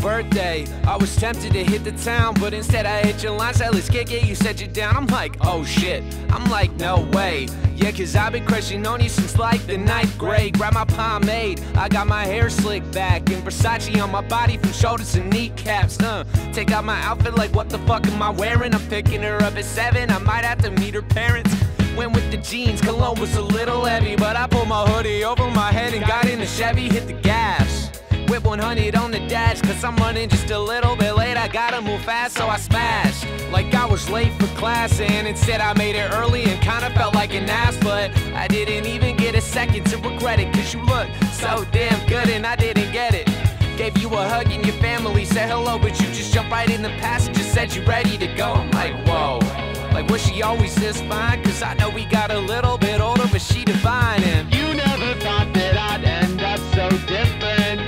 birthday. I was tempted to hit the town, but instead I hit your line, said let's kick it, you said you're down. I'm like, oh shit, I'm like, no way. Yeah, cause I've been crushing on you since like the 9th grade. Grab my pomade, I got my hair slicked back, and Versace on my body from shoulders to kneecaps. Take out my outfit like what the fuck am I wearing? I'm picking her up at 7, I might have to meet her parents. Went with the jeans, cologne was a little heavy, but I pulled my hoodie over my head and got in the Chevy, hit the gas. Whip 100 on the dash, cause I'm running just a little bit late. I gotta move fast, so I smashed like I was late for class, and instead I made it early and kinda felt like an ass. But I didn't even get a second to regret it, cause you look so damn good and I didn't get it. Gave you a hug and your family said hello, but you just jumped right in the passenger, said you ready to go. I'm like, whoa. Like, was she always this fine? Cause I know we got a little bit older, but she divine. And you never thought that I'd end up so different.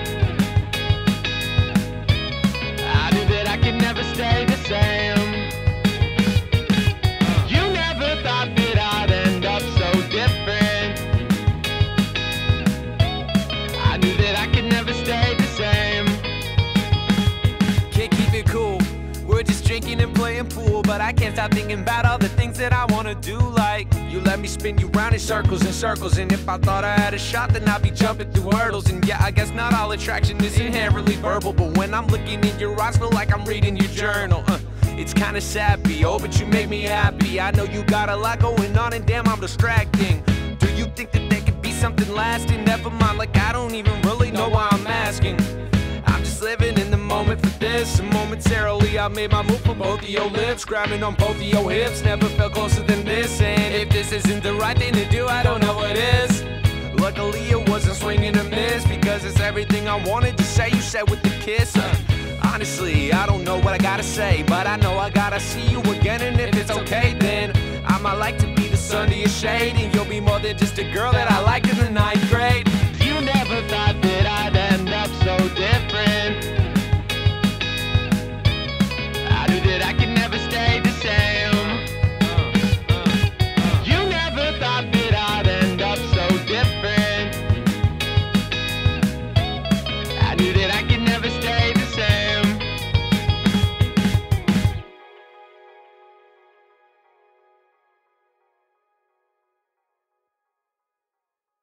I knew that I could never stay the same. You never thought that I'd end up so different. I knew that I could never stay the same. Can't keep it cool, we're just drinking and playing pool, but I can't stop thinking about all the things that I wanna do. Like, you let me spin you round in circles and circles, and if I thought I had a shot, then I'd be jumping through hurdles. And yeah, I guess not all attraction is inherently verbal, but when I'm looking in your eyes, feel like I'm reading your journal. It's kinda sappy, oh, but you make me happy. I know you got a lot going on, and damn, I'm distracting. Do you think that there could be something lasting? Never mind, like I don't even really know why I'm asking. I'm just living in the moment for this, and momentarily I made my move for both of your lips, grabbing on both of your hips. Never felt closer than this, and if this isn't the right thing to do, I don't know what is. Luckily it wasn't swinging a miss, because it's everything I wanted to say, you said with the kiss. Honestly, I don't know what I gotta say, but I know I gotta see you again, and if it's okay, then I might like to be the sun to your shade, and you'll be more than just a girl that I liked in the 9th grade.